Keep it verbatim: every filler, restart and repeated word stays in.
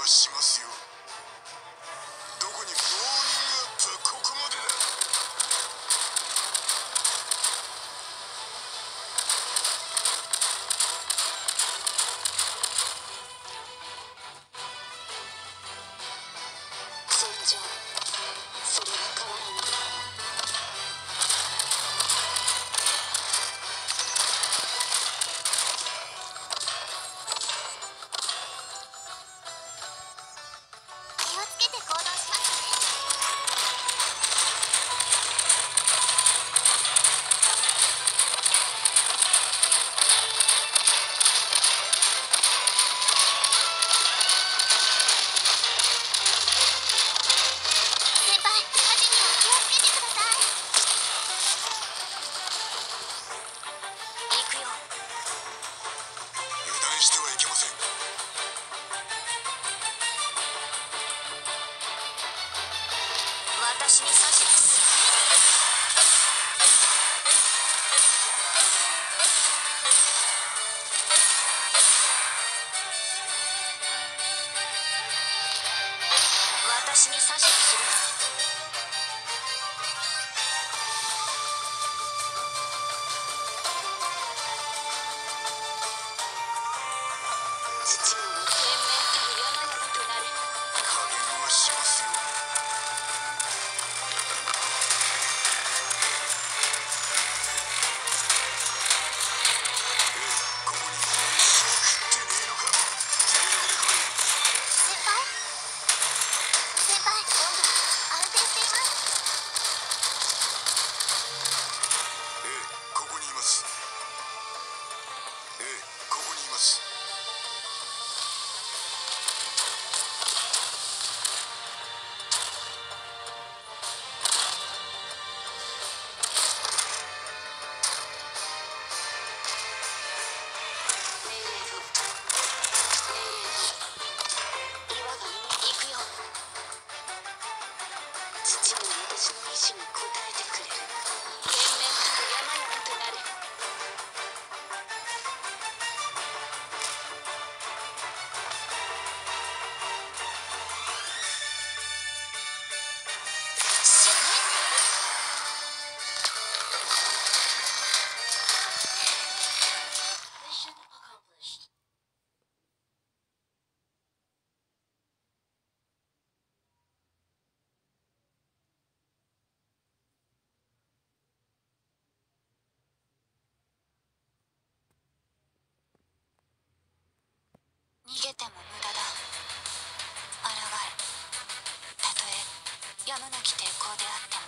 はしますよ。どこにウォーミングアップはここまでだ。 戦場、それは変わらない。 気をつけて行動しますね。先輩、火事には気をつけてください。 行くよ。 油断してはいけません。 私に指図です。私に指図する。父も連綿たる山々となる。 加減はしますよ。ここに飯を食ってねえのか。全力で来い。 先輩先輩、温度安定しています。 ええ、ここにいます。ええ、ここにいます。 命令どおり。命令どおり。岩が行くよ。父も私の意志に応えてくれる。連綿たる山々となる。死ね。Mission accomplished. 逃げても無駄だ。抗え。たとえやむなき抵抗であっても。